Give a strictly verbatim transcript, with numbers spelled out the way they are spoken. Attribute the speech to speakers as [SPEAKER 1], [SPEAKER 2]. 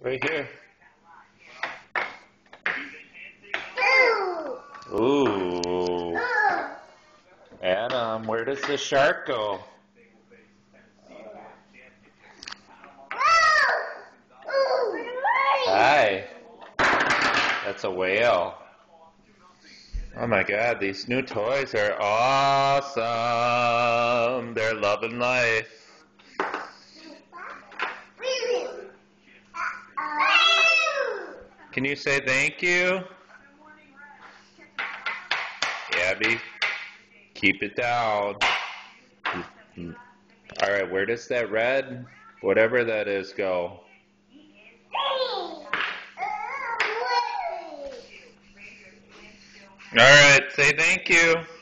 [SPEAKER 1] Right here. Ooh. Adam, where does the shark go? Hi. That's a whale. Oh my god, these new toys are awesome. They're loving life. Can you say thank you? Abby, keep it down. Alright, where does that red, whatever that is, go? Alright, say thank you.